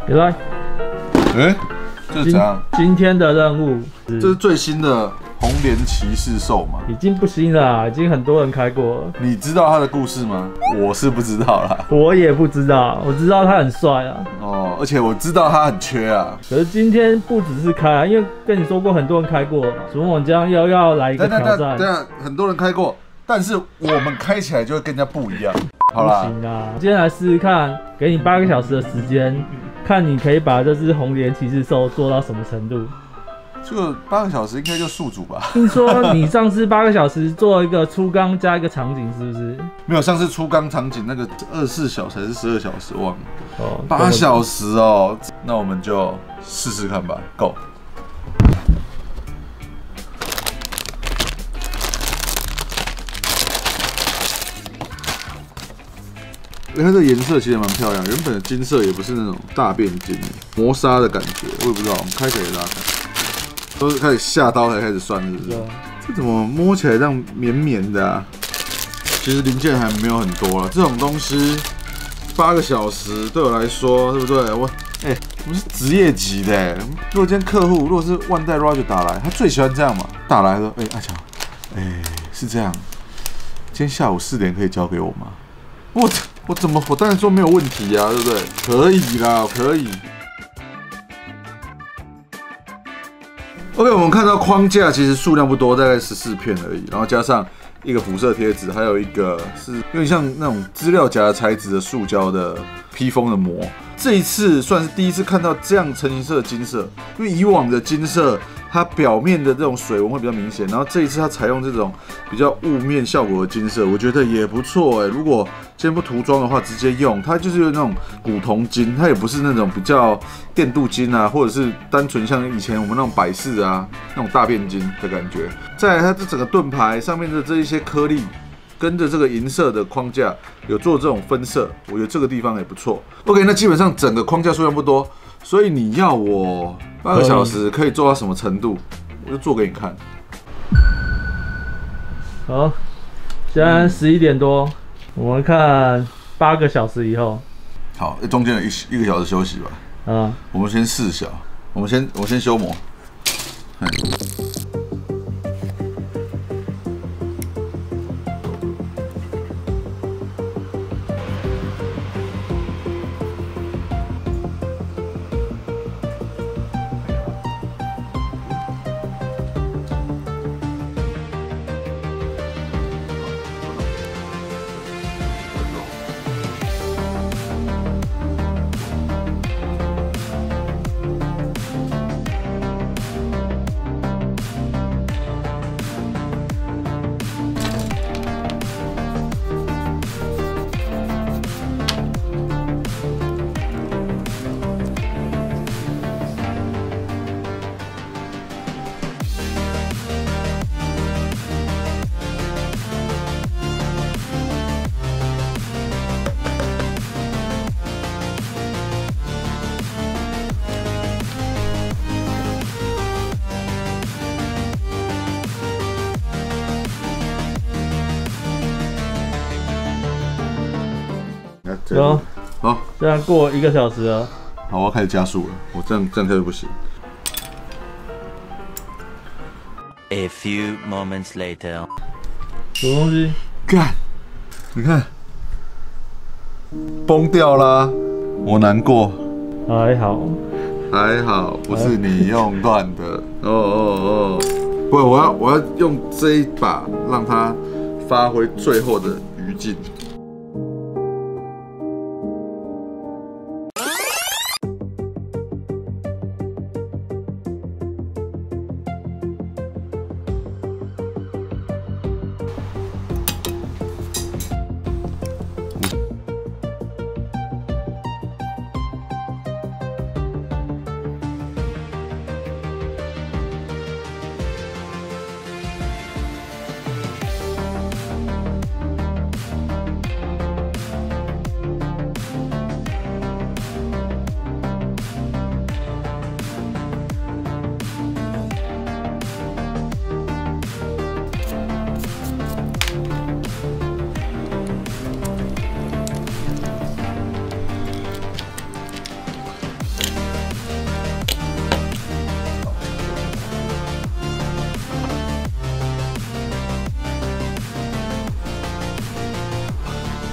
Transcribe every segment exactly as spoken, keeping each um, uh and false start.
别来。 哎，这是怎样？ 今天的任务， 这是最新的红莲骑士兽嘛？ 已经不新了啦，已经很多人开过了。 你知道他的故事吗？我是不知道啦。 我也不知道，我知道他很帅啊。 哦，而且我知道他很缺啊。 可是今天不只是开啊，因为跟你说过很多人开过了嘛。楚猛将又要来一个挑战。 对啊，很多人开过，但是我们开起来就会跟人家不一样。好啦， 不行啦，今天来试试看，给你八个小时的时间，看你可以把这只红莲骑士兽做到什么程度。 这个八个小时应该就宿主吧？ 听说你上次八个小时做一个出缸加一个场景，是不是？ 没有，上次出缸场景那个二十四小时还是十二小时，忘了。 哦， 八小时哦，那我们就试试看吧。Go。它这个颜色其实蛮漂亮，原本的金色也不是那种大变金，磨砂的感觉，我也不知道。我们开起来给大家看，都是开始下刀才开始算，是不是？这怎么摸起来这样绵绵的啊？其实零件还没有很多了，这种东西八个小时对我来说，对不对？我哎、欸，我是职业级的。如果今天客户如果是万代 Roger 打来，他最喜欢这样嘛，打来说，哎、欸，阿强，哎、欸，是这样，今天下午四点可以交给我吗？我我怎么我当然说没有问题啊，对不对？可以啦，可以。OK， 我们看到框架其实数量不多，大概十四片而已，然后加上一个辐射贴纸，还有一个是有点像那种资料夹材质的塑胶的披风的膜。这一次算是第一次看到这样成型色的金色，因为以往的金色它表面的这种水纹会比较明显，然后这一次它采用这种比较雾面效果的金色，我觉得也不错哎。如果今天不涂装的话，直接用它就是有那种古铜金，它也不是那种比较电镀金啊，或者是单纯像以前我们那种百事啊那种大变金的感觉。再来，它这整个盾牌上面的这一些颗粒，跟着这个银色的框架有做这种分色，我觉得这个地方也不错。OK， 那基本上整个框架数量不多，所以你要我八个小时可以做到什么程度，我就做给你看。 好，现在十一点多。我们看八个小时以后， 好，中间有一一个小时休息吧。 啊， 我们先试小，我们先我先修模。 有， 好， 这样过一个小时了。 好，我要开始加速了，我这样这样开始不行。 A few moments later， 什么东西？ 干，你看，崩掉啦，我难过。 还好， 还好，不是你用断的。哦哦哦，不，我要我要用这一把让它发挥最后的余劲。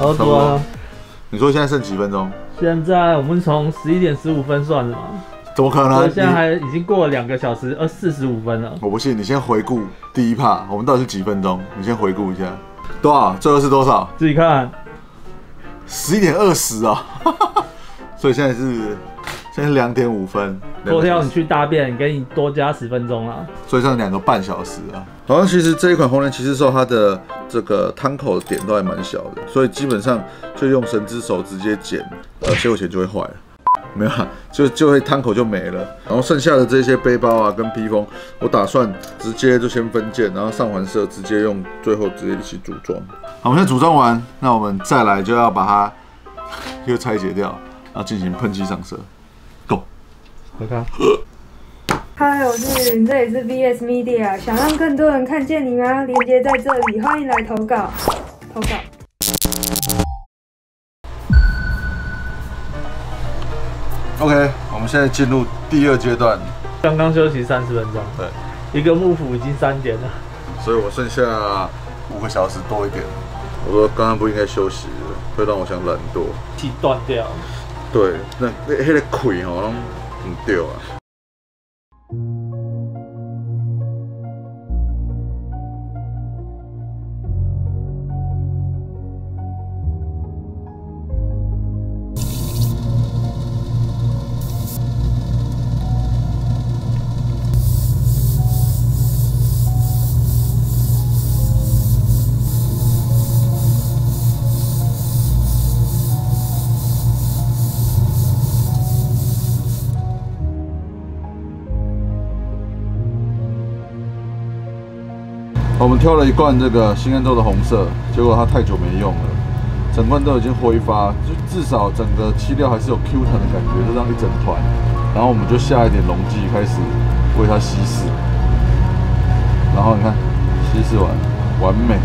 差不多了。 你说现在剩几分钟？ 现在我们从十一点十五分算的嘛。 怎么可能？ 所以现在还已经过了两个小时，呃，四十五分了。 我不信，你先回顾第一趴，我们到底是几分钟？你先回顾一下，多少？最后是多少？ 自己看。 十一点二十啊！所以现在是现在是两点五分。 昨天你去大便，给你多加十分钟啊。 所以剩两个半小时啊。好像其实这一款红莲骑士兽，它的这个汤口的点都还蛮小的，所以基本上就用神之手直接剪，呃，切口钳就会坏了。没有啊，就就会汤口就没了。然后剩下的这些背包啊跟披风，我打算直接就先分件，然后上完色直接用最后直接一起组装。好，我们现在组装完，那我们再来就要把它又拆解掉，然后进行喷漆上色。Go。 我看。 嗨，我是云，这里是 V S Media， 想让更多人看见你吗？链接在这里，欢迎来投稿。投稿。 OK， 我们现在进入第二阶段。 刚刚休息三十分钟， 对， 一个幕府已经三点了， 所以我剩下五个小时多一点。我说刚刚不应该休息了，会让我想懒惰， 气断掉。 对，那那那个腿吼，拢唔对啊。我们挑了一罐这个新安州的红色，结果它太久没用了，整罐都已经挥发，就至少整个漆料还是有 Q 弹的感觉，就这样一整团。然后我们就下一点溶剂开始为它稀释，然后你看稀释完完美。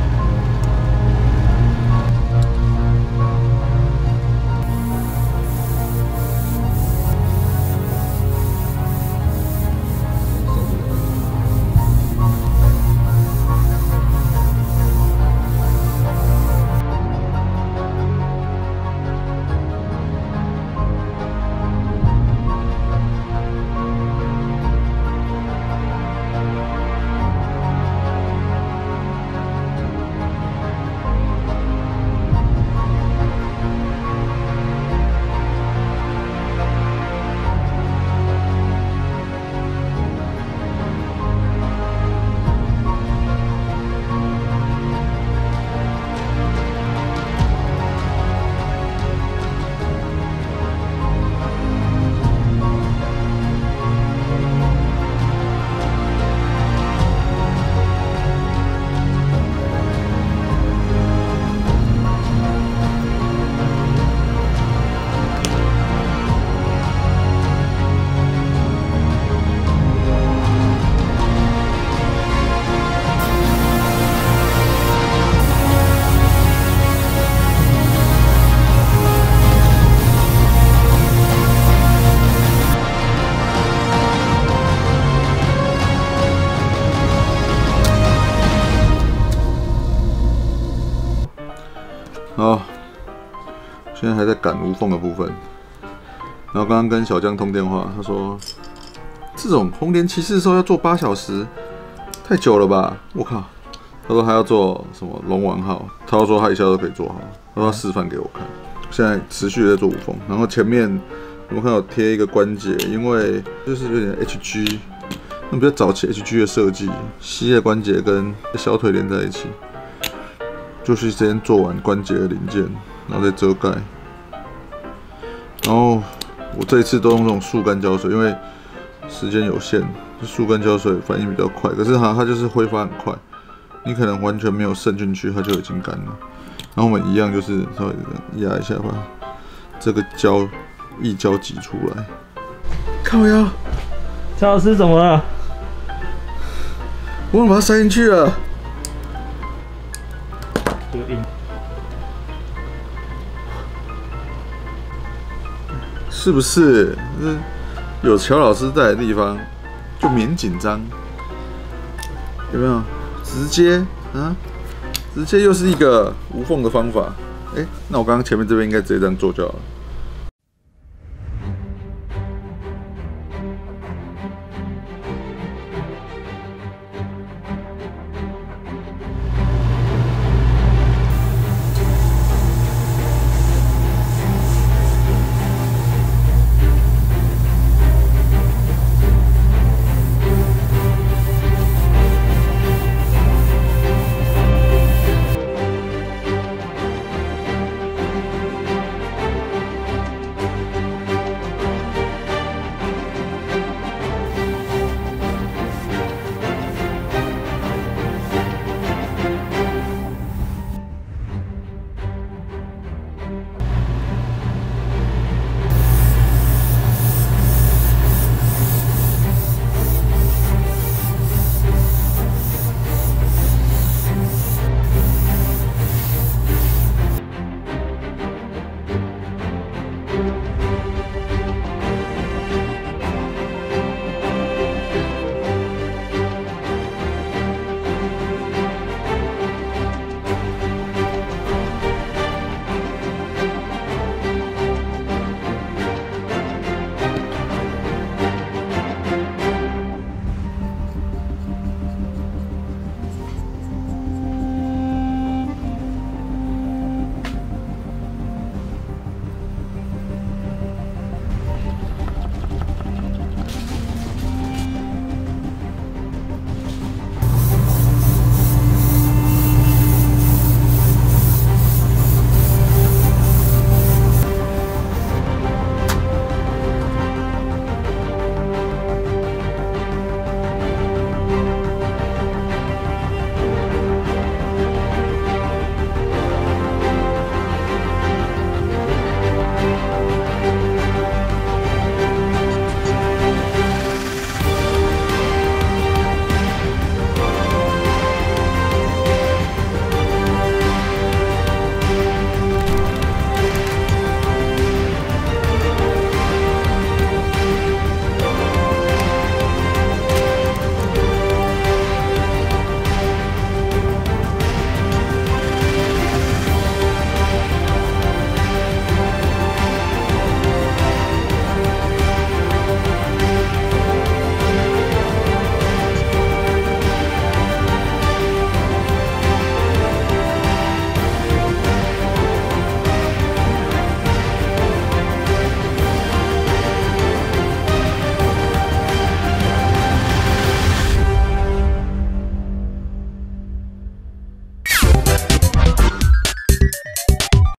好，现在还在赶无缝的部分。然后刚刚跟小江通电话，他说这种红莲骑士兽要做八小时，太久了吧？我靠！他说还要做什么龙王号，他说他一下都可以做好，他说他示范给我看。现在持续的在做无缝，然后前面我们看到贴一个关节，因为就是有点 H G， 那比较早期 H G 的设计，膝的关节跟小腿连在一起。就是先做完关节的零件，然后再遮盖。然后我这一次都用这种速干胶水，因为时间有限，速干胶水反应比较快。可是它它就是挥发很快，你可能完全没有渗进去，它就已经干了。然后我们一样就是稍微压一下，把这个胶液胶挤出来。靠腰， 蔡老师怎么了？ 我把它塞进去了。 这个硬。 是不是？有乔老师在的地方就免紧张，有没有？直接啊，直接又是一个无缝的方法。 哎、那我刚刚前面这边应该直接这样做就好了。